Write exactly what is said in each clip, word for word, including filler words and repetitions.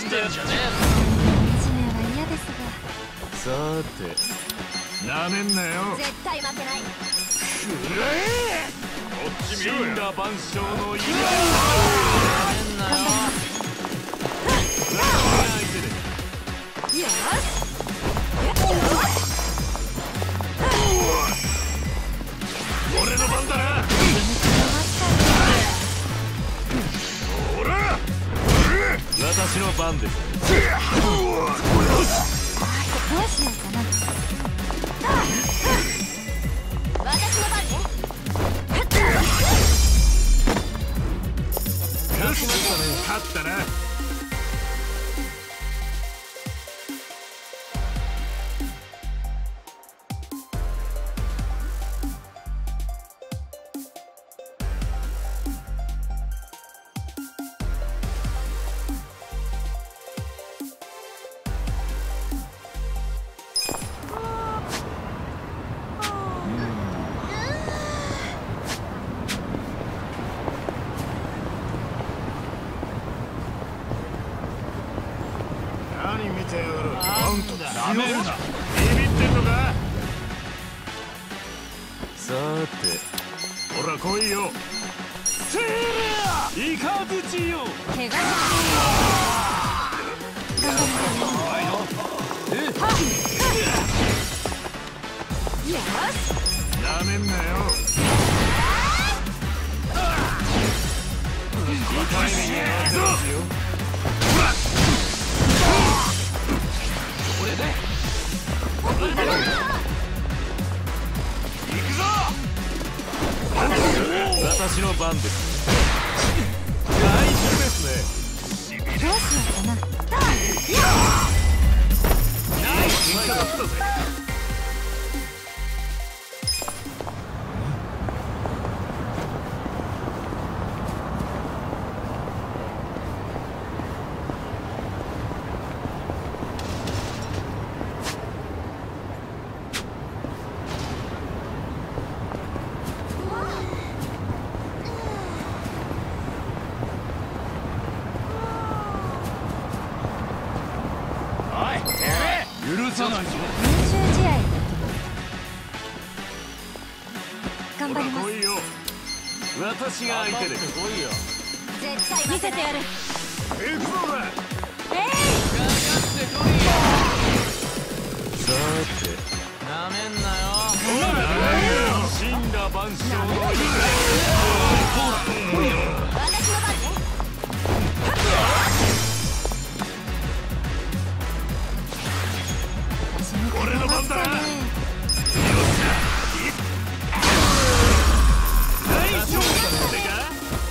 してんじゃねいじめは嫌ですが。 さて、なめんなよ。 絶対負けない。 くらえ。こっち見ろよ。神羅万象の意味。 なめんなよ。よし。 俺の番だな。ほら。私の番です。 どうしようかな。私の番ね。 勝ちましたね。勝ったな。何見てやがる。なんとダメだ。ビビってんのか。さて、ほら来いよ。せーらイカブチよ。 怪我しえっよし。 なめんなよ。痛い目に遭わせますよ。これで行くぞ。私の番です。大丈夫ですね。 どうしようかな。 ナイス結果だったぜ。許さないぞ。 練習試合。頑張ります。 来いよ。私が相手で。来いよ。 絶対見せてやる。 行くぞだ。 えい。 かかってこいよ。さて、なめんなよ。ほら、神羅万象の意味。 私の番ね。 俺の番だな。よっしゃ。大丈夫だってか。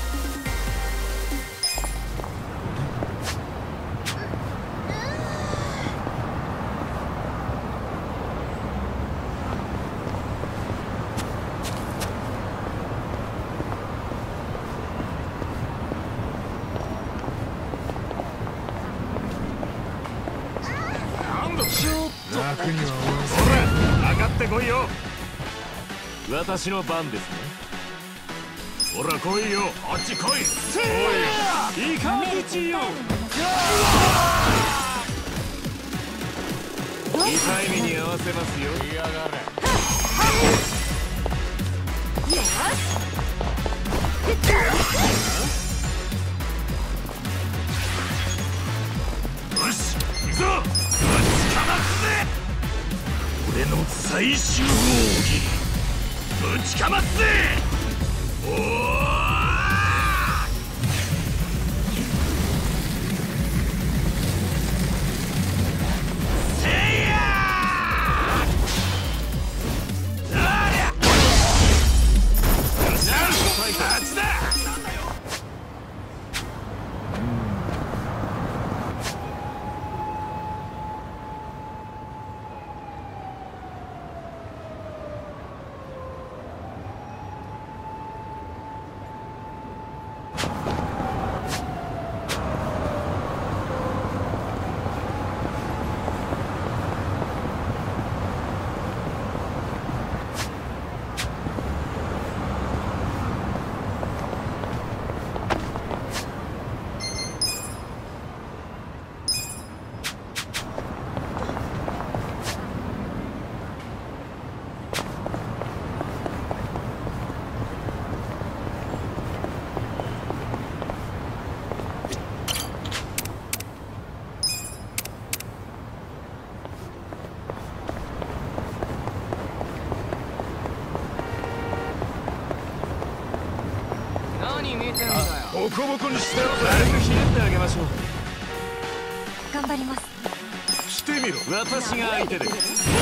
なんだちょっと楽にはほら上がってこいよ。私の番ですね。ほら来いよ。あっち来い。おいイカブチよ。痛い目に合わせますよ。やがれ。 よし。 よし行くぞ。ぶちかますぜ。俺の最終奥義ぶちかますぜ。おーせいやー。ありゃよっしゃ勝ちだ。なんだよ。 ボコボコにしてやるぜ。軽くひねってあげましょう。 頑張ります。 来てみろ。私が相手です。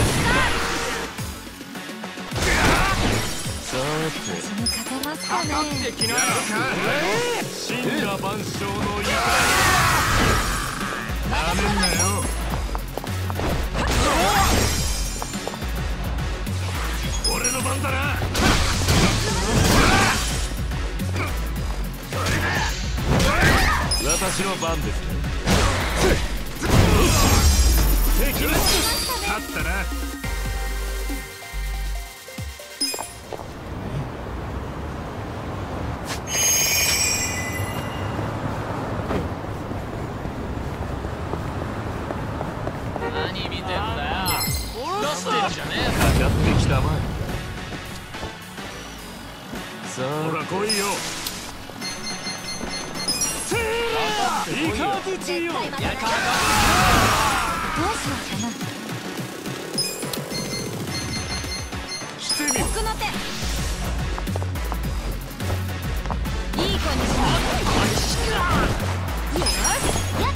さて、 私に勝てますかね。 かかってきなよ。神羅万象の怒り。なめんなよ。俺の番だな。私の番ですね。敵だ。勝ったな。 何見てんだよ。出してんじゃねえ。 かかってきたまえ。さあ、ほら来いよ。せーイカブチよ。 どうしようかな。 来てみろ。 奥の手。いい子にしよし。やった。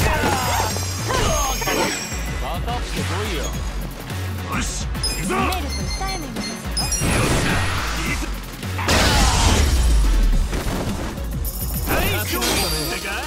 かかってこいよ。 よし、行くぞ。 見ると痛い目見ますよ。 大丈夫ってか。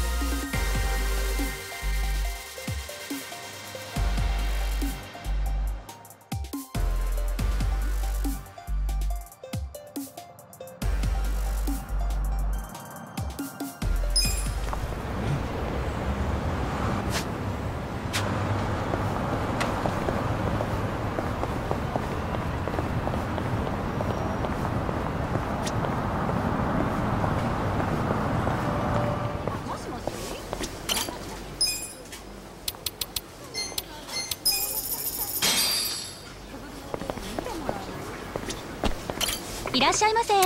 いらっしゃいませ。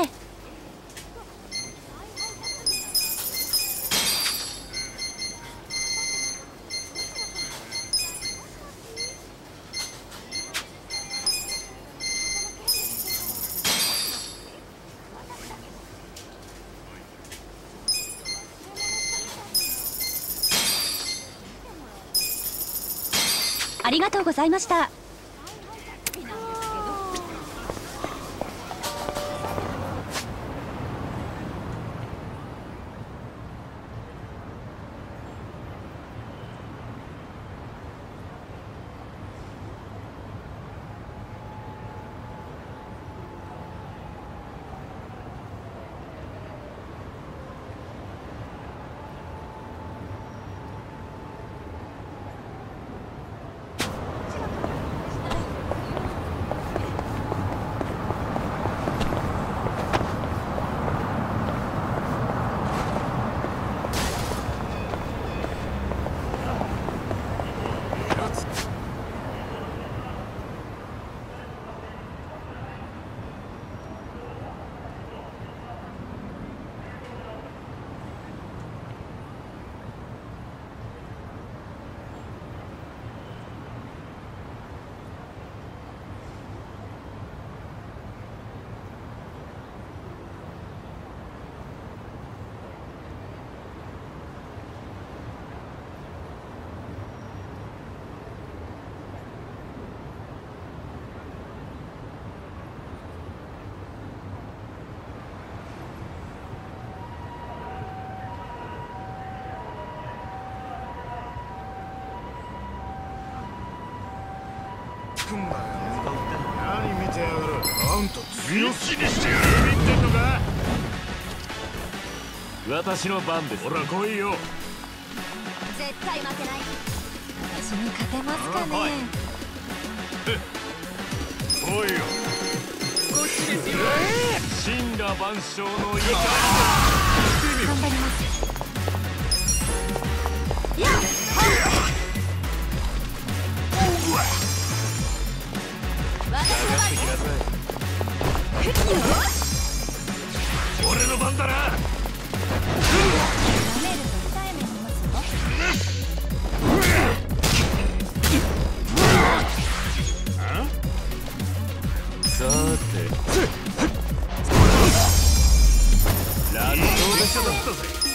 ありがとうございました。 何見てやがる。あんた強しにしてやる。ビビってんのか。私の番です。ほら来いよ。 絶対負けない。私に勝てますかね。 来いよ。 こっちですよ。 神羅万象の怒り。 頑張ります。やっ俺の番だな。 舐めると痛い目見ますよ。 さて、乱闘でしょだったぜ。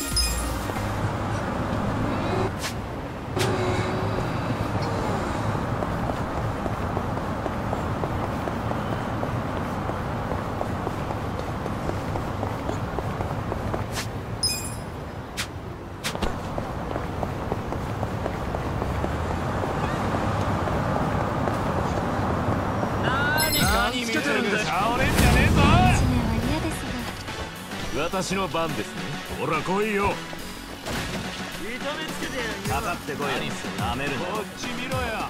私の番ですね。ほら来いよ。 痛めつけてかかってこいよ。なめるな。 こっち見ろや。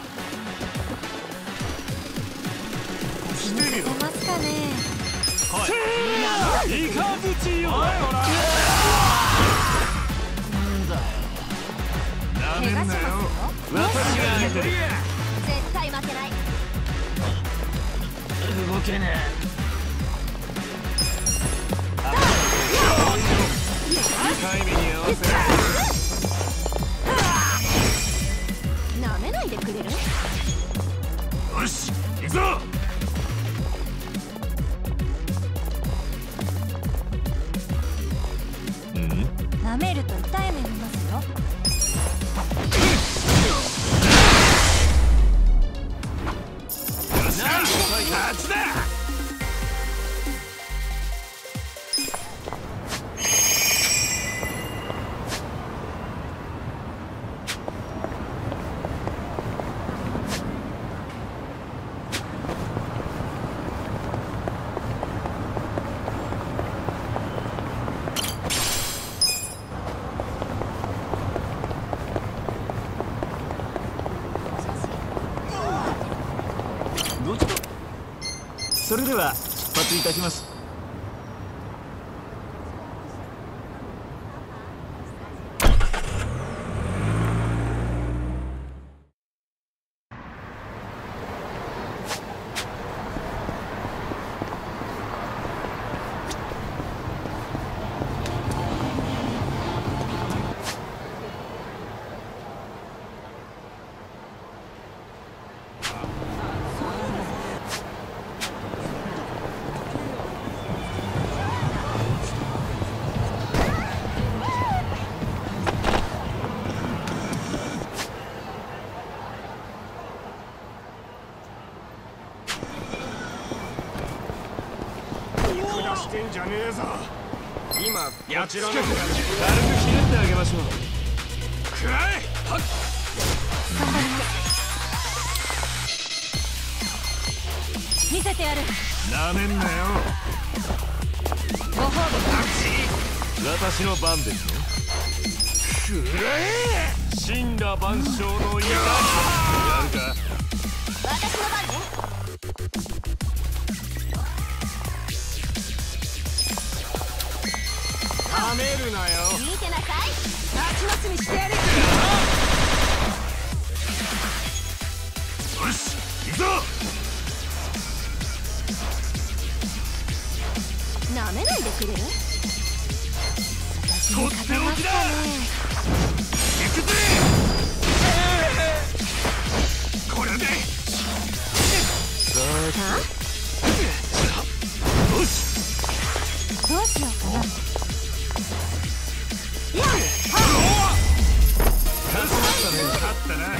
してるよ。ますかね。 来い。イカブチよ。おいほら。 なんだよ。 なめんなよ。私が上げてる。 絶対負けない。 動けねえ。 タイミングに合わせ。 なめないでくれる？ よし、行くぞ。うん？ なめると痛い目見ますよ。 よし、勝ちだ。 それでは出発いたします。 してんじゃねえぞ。今やっつけて軽くひねってあげましょう。くらえ。はっ。 頑張ります。見せてやる。 なめんなよ。 ご褒美。 私の番ですね。くらえ。神羅万象の怒り。やるか。 私の番ね。 なめるなよ。 見てなさい。立ちますにしてやる。 よし、行くぞ。 なめないでくれる？私にとっておきだ。行くぜ。これで。 は？ よし。 どうしようかな。 勝ったな。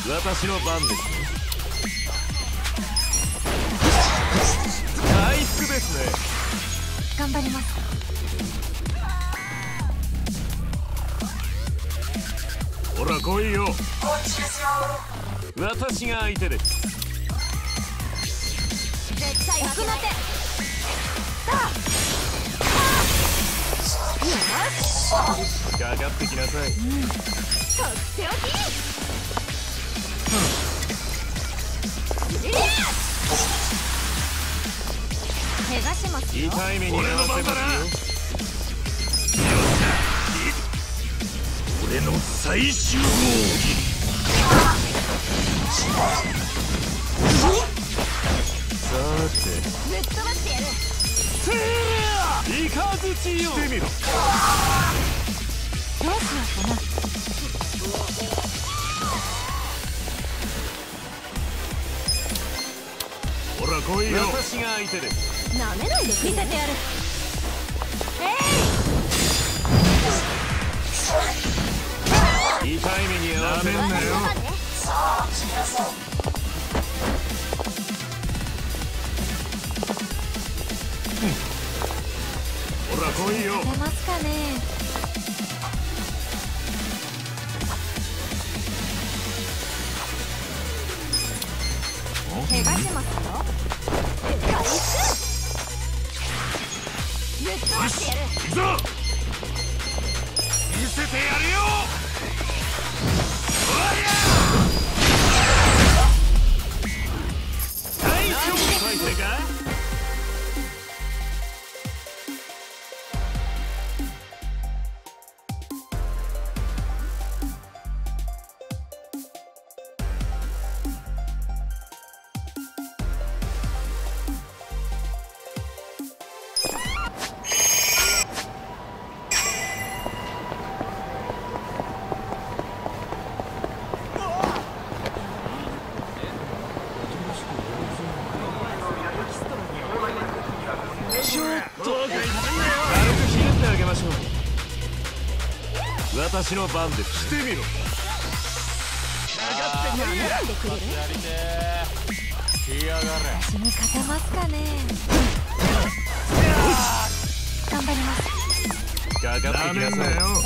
私の番ですね。回復ですね。 頑張ります。 ほら来いよ。私が相手です。 絶対負けない。さあ、よし、 かかってきなさい。 とっておき。怪我しますよ。 痛い目に遭わせますよ。俺の最終号さてぶっ飛ばしてやる。 イカズチよ。してみろ。 どうしようかな。 ほら来いよ。私が相手です。 なめないで見せてやる。 痛い目に遭わせるんだよ。ほら来いよ。 出ますかね。怪我しますよ。回復。ぶっ飛ばしてやる。 行くぞ。見せてやるよ。おりゃ大丈夫かいてか。私の番です。してみろ。 なめないでくれる。 来やがれ。 私に勝てますかね。頑張ります。 かかってきなさい。 奥の手。 かかってこいよ。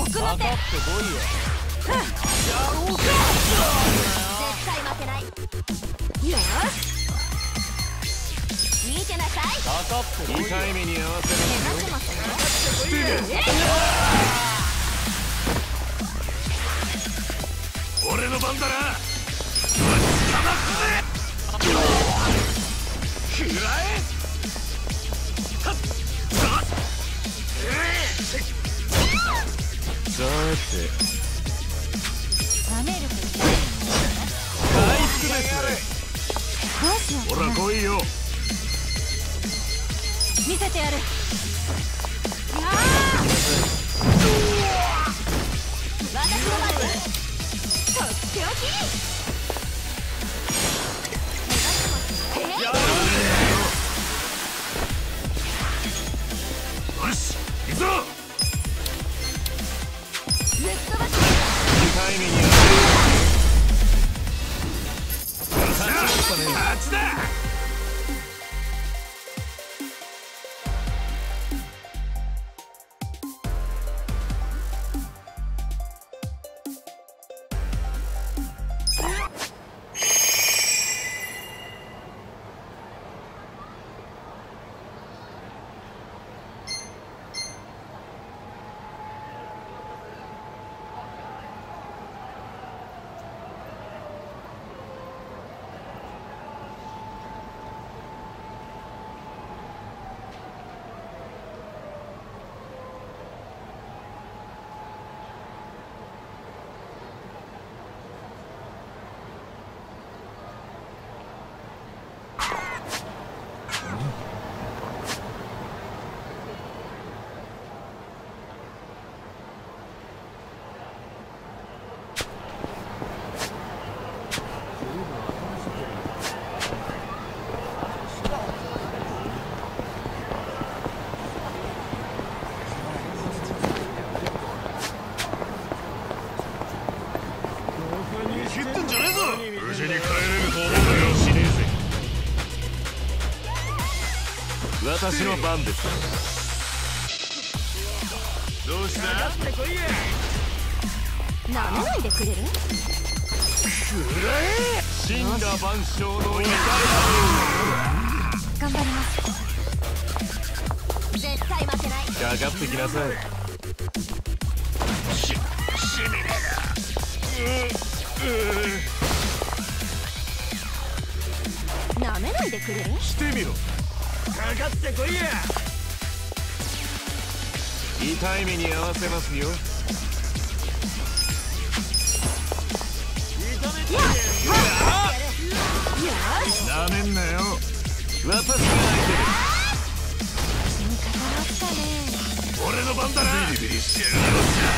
絶対負けない。よし。見てなさい。 かかってこいよ。 痛い目に遭わせる。 怪我しますよ。 してみろ。俺の番だな。ぶちかますぜ。食らえ。はっさてなめると痛い。 回復ですね。 どうしようほかな。 ら来いよ。 見せてやる。私の番です。とっておき。 やらねえよ。よし行くぞ。 ぶっ飛ばして痛い目に遭わせる。勝ちだ。ヒットんじゃねえぞ。 無事に帰れると思うよ。しねえぜ。私の番です。どうした？ なめないでくれる？ 神羅万象の怒り。 頑張ります。絶対負けない。 かかってきなさい。し、しびれる。なめないでくれる？ してみろ。かかってこいや。痛い目に合わせますよ。なめんなよ。私が相手です。 味方だったね。 俺の番だな。ビリビリしてやるよ。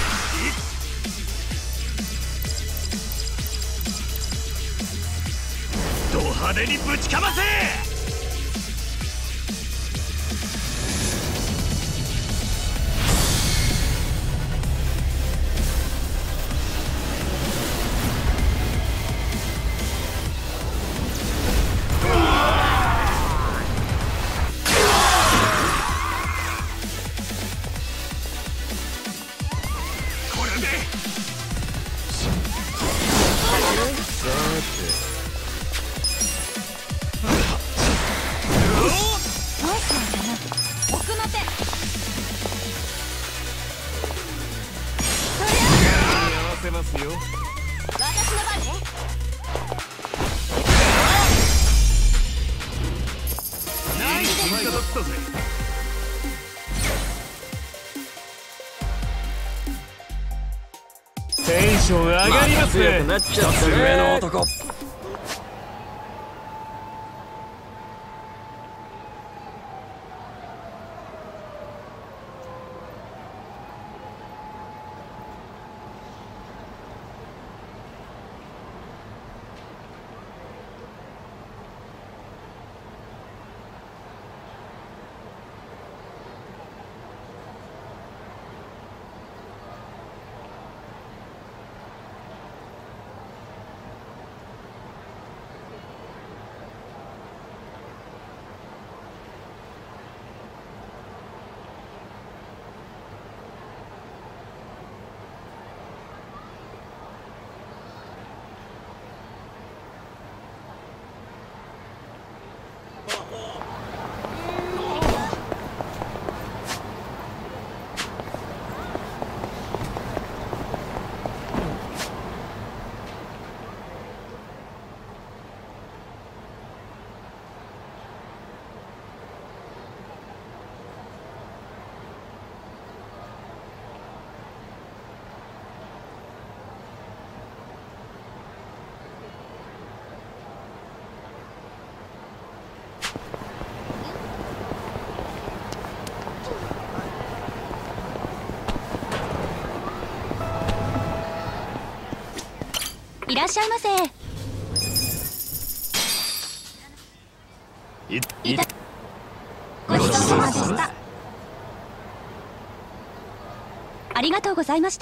ド派手にぶちかませ。ますよ。 私の番ね。 ナイスファイトだったぜ。テンション上がりますね。強くなっちゃったね。上の男。 いらっしゃいませ。 いいたごちそうさまでした。ありがとうございました。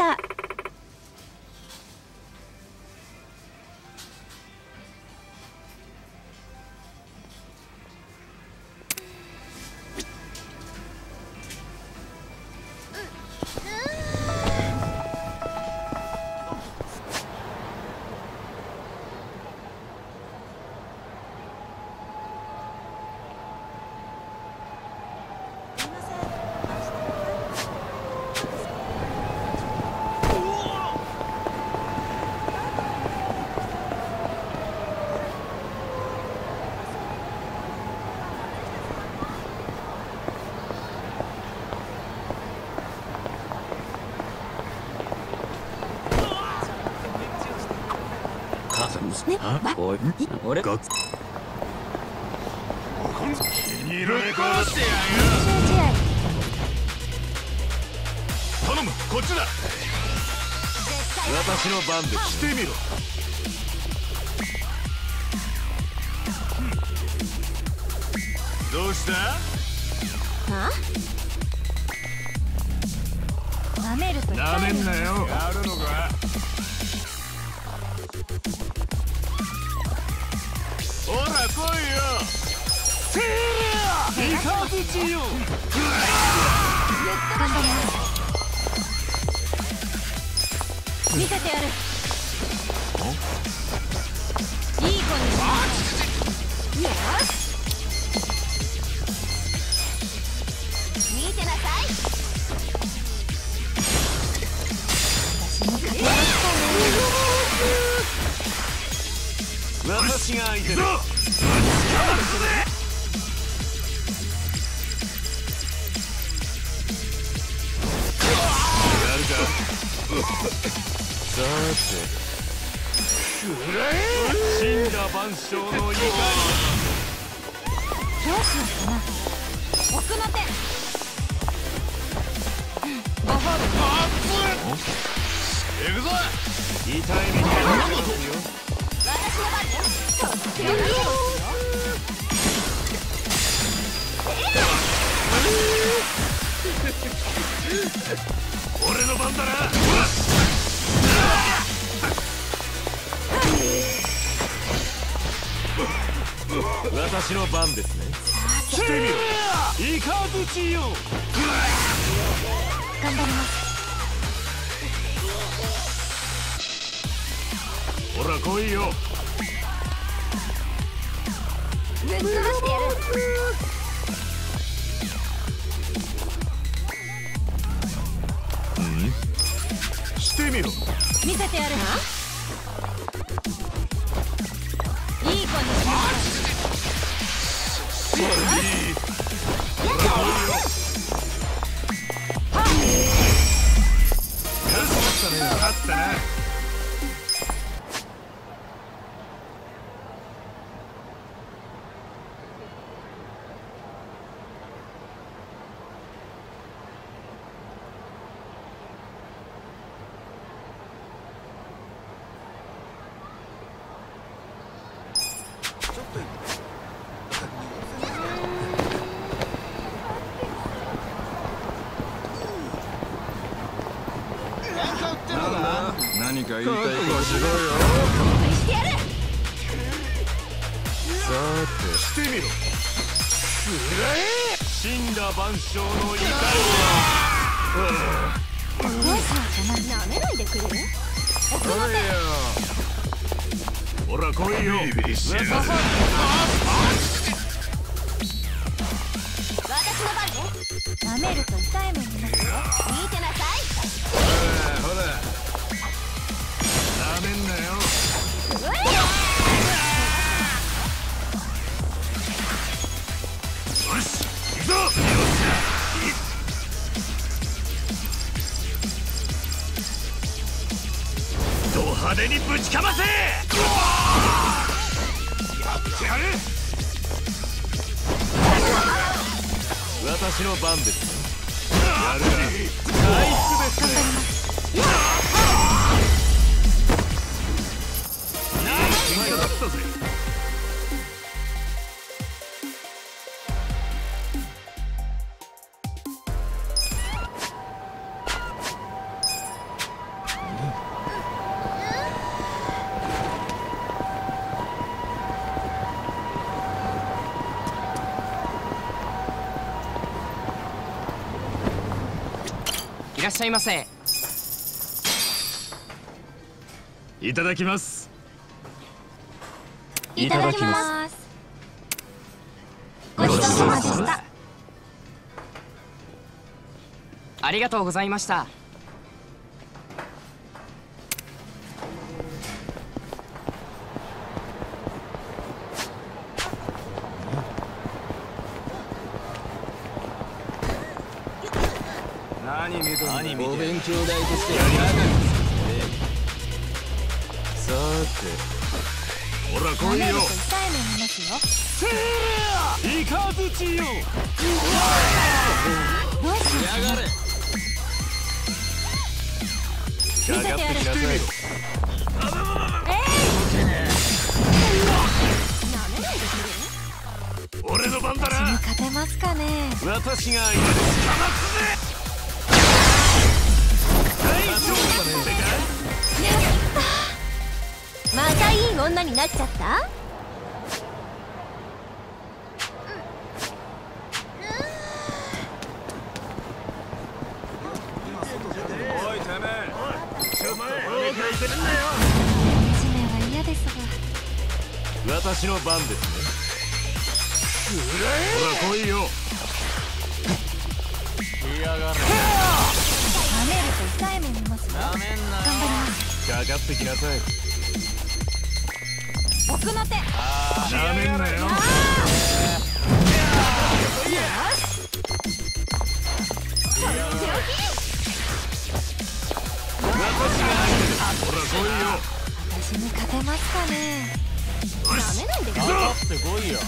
ね、おい、俺が気に入られかしてやる。頼む、こっちだ。私の番でしてみろ。どうした？ は？舐めるとなめんなよ。やるのか？ 来いよ。てーイカズチよ。 頑張ります。見せてやる。いい子にしなさい。よし、見てなさい。私も勝てますかね。 私が相手だ。さて、死んだ万象の怒り。 どうしようかな。奥の手。ご褒美。 行くぞ。痛い目に遭いますよ。 私の番よ。とっておきよ。 俺の番だな。私の番ですね。してみろ。イカズチよ。 頑張ります。 ほら来いよ。 ぶっ飛ばしてやる。 してみろ。 見せてやるな。いい子にしなさい。 勝ったな。何か言いたいことしろよ。 してやる。 さて、してみろ。死んだ万象の怒りは。 どうしようかな。舐めないでくれる。奥の手。 ほら来いよ。 私の番ね。舐めると痛い目になるよ。見てなさい。 ほら。なめんなよ。よし、行くぞ。ド派手にぶちかませ。やってやる。私の番ですね。やるな。ナイスですね。ナイス喧嘩だったぜ。 いらっしゃいませ。 いただきます。 いただきます。ごちそうさまでした。 ありがとうございました。 何見てんだ。 何見てんだ。 お勉強代としてやりやがる。さて、ほら来いよ。 舐めると痛い目見ますよ。 イカズチよ。 どうしようかな。 かかってきなさい。 えい。舐めないでくれる。 俺の番だな。 勝てますかね。 私が相手です。かますぜ。大丈夫だね。 やった。またいい女になっちゃった。 私の番ですね。ほら来いよ。 嫌がら舐めると痛い目見ますよ。 なめんなよ。 頑張ります。 かかってきなさい。 奥の手。 あなめんなよ。 よし。その手置き。 私が相手です。ほら来いよ。 私に勝てますかね。舐めないでください。 かかってこいよ。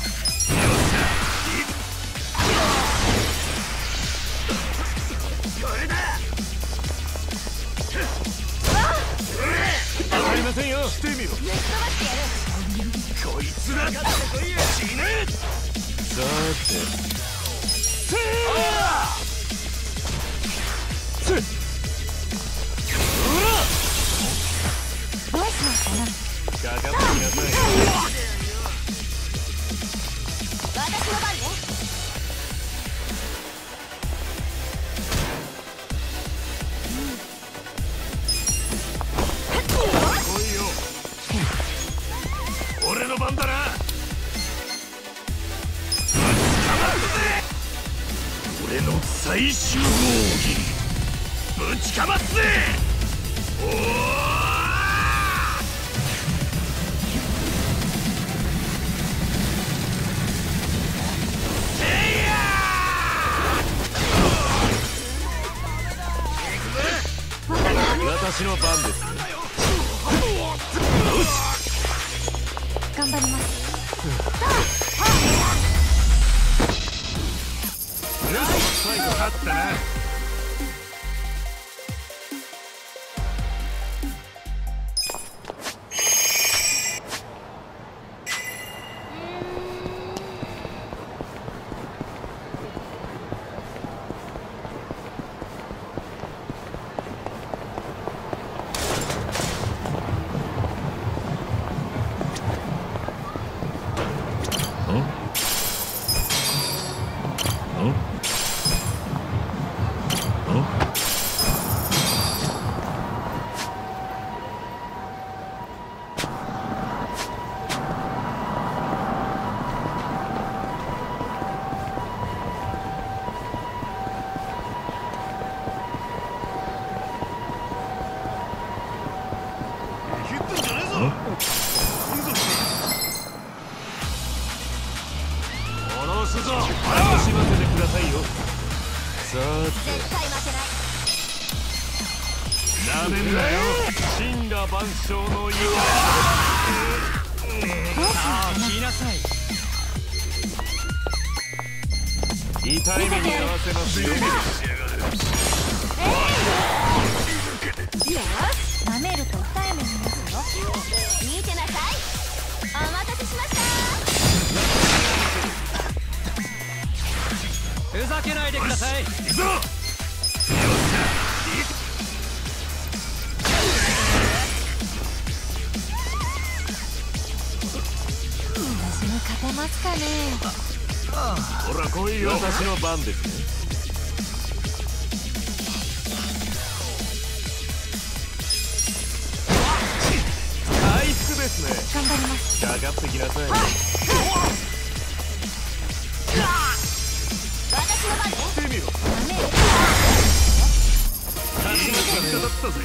当たりませんよ。してみろ。 ぶっ飛ばしてやる。 こいつら死ね。さてせーせっどうしますかな。 かかってきなさい。 私の番ね。 来いよ。俺の番だな。俺の最終奥義ぶちかますぜ。おー私の番ですね。 頑張ります。 最後勝ったな。殺すぞ。楽しませてくださいよ。さ絶対負けない。 てなめんなよ。神羅万象のよどうしますかな。 言いなさい。 痛い目に遭わせますよ。 よし。舐めると痛い目見ますよ。見てなさい。お待たせしました。 ふざけないでください。 行くぞ。 私に勝てますかね。 ほら来いよ。私の番ですね。回復ですね。 頑張ります。 かかってきなさい。 私の番ね。 してみろ。 舐める。 勝ちの結果だったぜ。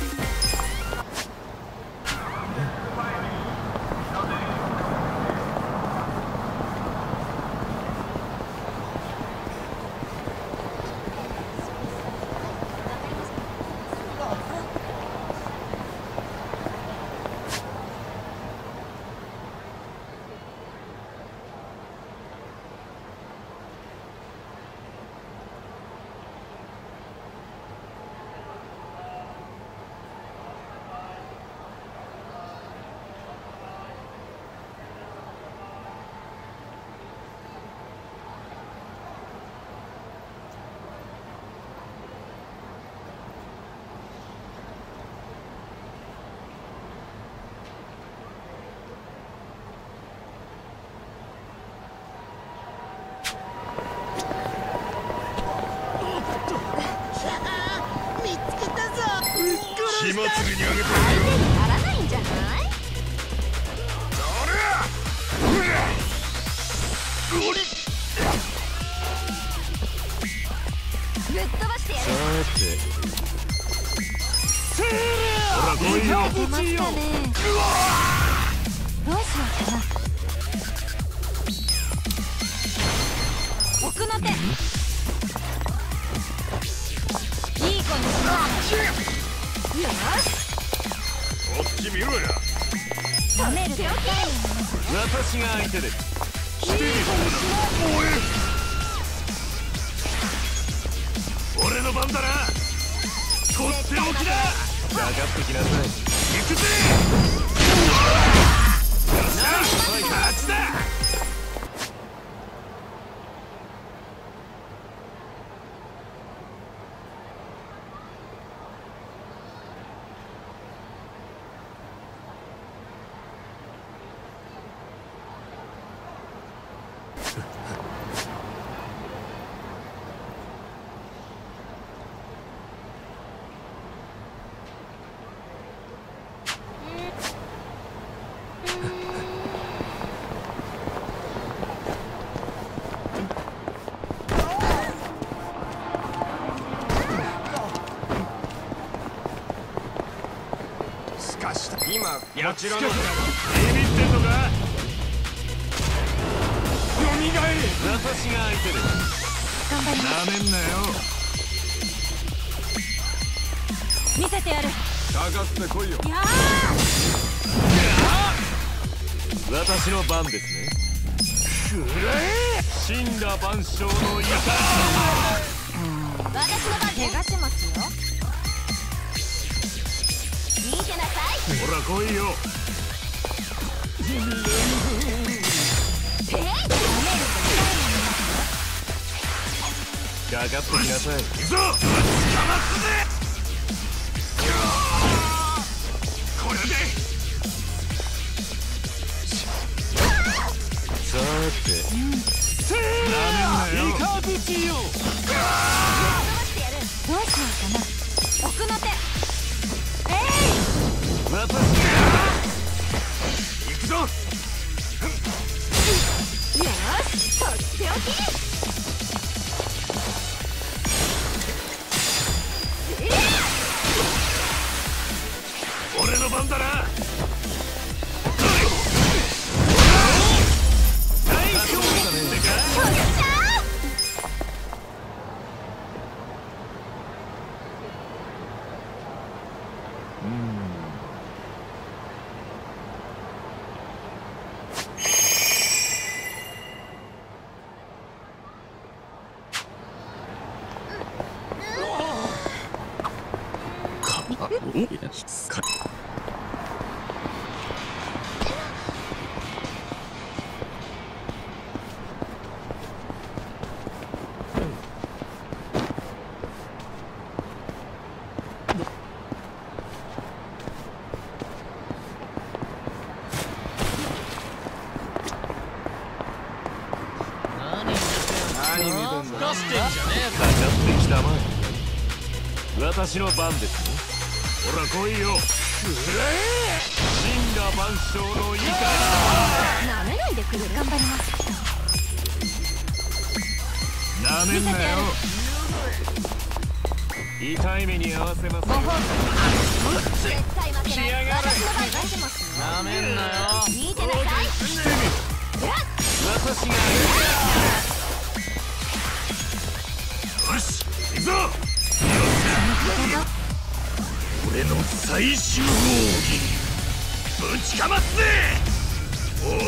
火祭りにあげて相手にならないんじゃない。 それ出ますかね。どうしようかな。奥の手。いい子にしろ。よし。 こっち見ろや。 舐めると痛いの。 私が相手です。 いい子にしろ。俺の番だな。とっておきだ。かかってきなさい。行くぜ。よっしゃ、勝ちだ。 今こちらのビビってんのか。よみがえれ。私が相手です。 頑張ります。 なめんなよ。 見せてやる。 かかってこいよ。 や私の番ですね。くらえ。死んだ万象の怒り。 私の番。怪我しますよ。見てなさい。 ほら来いよ。 えい。 かかってきなさい。行くぞ。捕ますぜ。これで。さて。せーなめんなよ。イカブチよ。 どうしようかな。奥の手。 私が行くぞ。 よし、とっておき。 俺の番だな。大丈夫だね。 出してんじゃねえかかってきたまえ。私の番ですね。ほら来いよ。くらえ。死んだ万象の怒り。 なめないでくれ。頑張ります。 なめんなよ。痛い目に合わせますよ。 絶対負けない。私の番出してますよ。 なめんなよ。 見てなさい。 してみる。私がよし、行くぞ。俺の最終奥義ぶちかますぜ。おー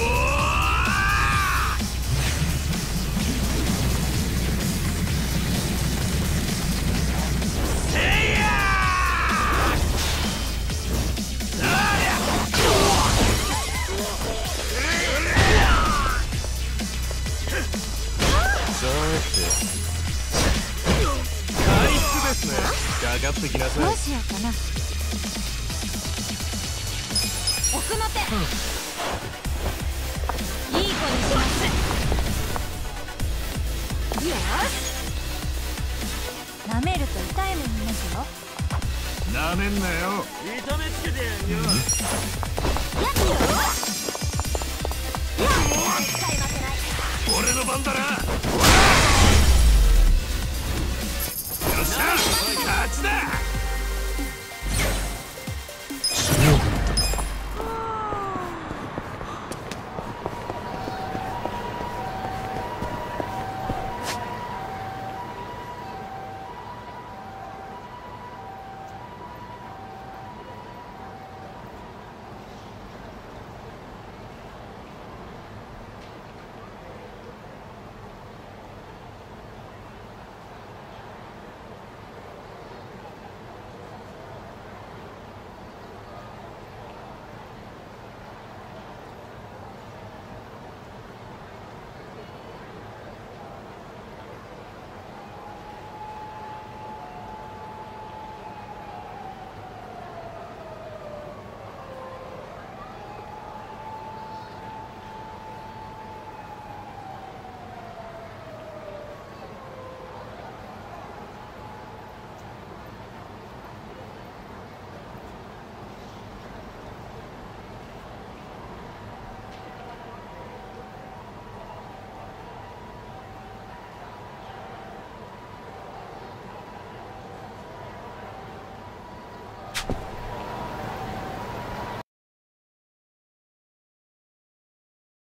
せいやー。ありゃさて回復ですね。かかってきなさい。 どうしようかな。奥の手。いい子にします。よし。舐めると痛い目見ますよ。 なめんなよ。 痛めつけてやんよ。 やっよし。